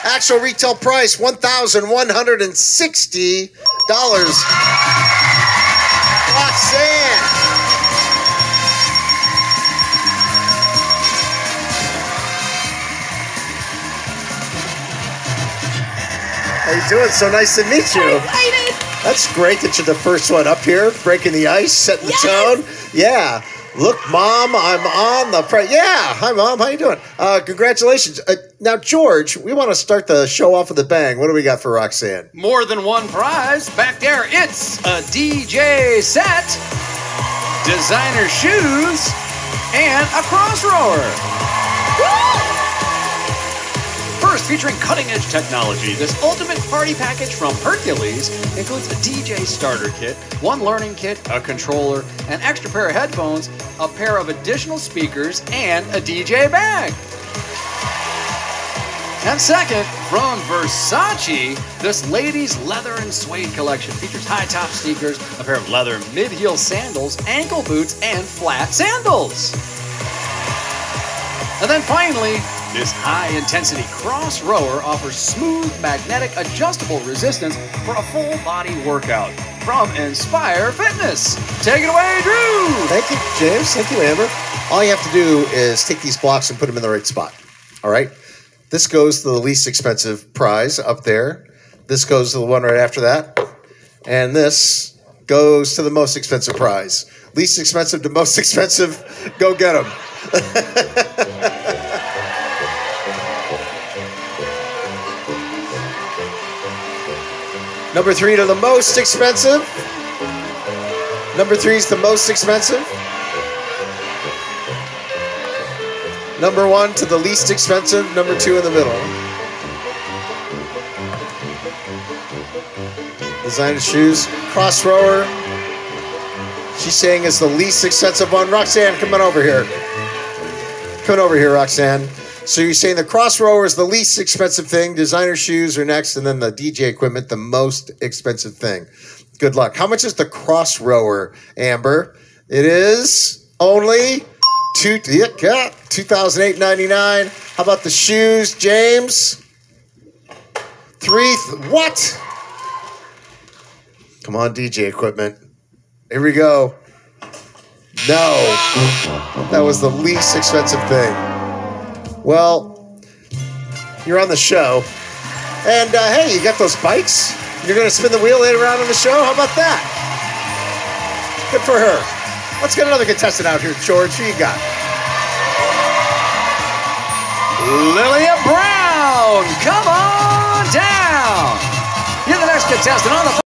Actual retail price, $1,160. Roxanne. How you doing? So nice to meet you. Excited. That's great that you're the first one up here, breaking the ice, setting the tone. Yeah. Look, Mom, I'm on the Yeah. Hi, Mom. How you doing? Congratulations. Now, George, we want to start the show off with a bang. What do we got for Roxanne? More than one prize. Back there, it's a DJ set, designer shoes, and a crossrower. First, featuring cutting-edge technology, this ultimate party package from Hercules includes a DJ starter kit, one learning kit, a controller, an extra pair of headphones, a pair of additional speakers, and a DJ bag. And second, from Versace, this ladies' leather and suede collection features high-top sneakers, a pair of leather mid-heel sandals, ankle boots, and flat sandals. And then finally, this high-intensity cross rower offers smooth, magnetic, adjustable resistance for a full-body workout from Inspire Fitness. Take it away, Drew! Thank you, James. Thank you, Amber. All you have to do is take these blocks and put them in the right spot. All right? This goes to the least expensive prize up there. This goes to the one right after that. And this goes to the most expensive prize. Least expensive to most expensive. Go get them. Number 3 to the most expensive. Number 3 is the most expensive. Number 1 to the least expensive. Number 2 in the middle. Designer shoes. Cross rower. She's saying is the least expensive one. Roxanne, come on over here. Come on over here, Roxanne. So you're saying the cross rower is the least expensive thing, designer shoes are next, and then the DJ equipment, the most expensive thing. Good luck. How much is the cross rower, Amber? It is only $2,899. How about the shoes, James? What? Come on, DJ equipment. Here we go. No, that was the least expensive thing. Well, you're on the show. And, hey, you got those bikes? You're going to spin the wheel later on in the show? How about that? Good for her. Let's get another contestant out here, George. Who you got? Lilia Brown, come on down. You're the next contestant on the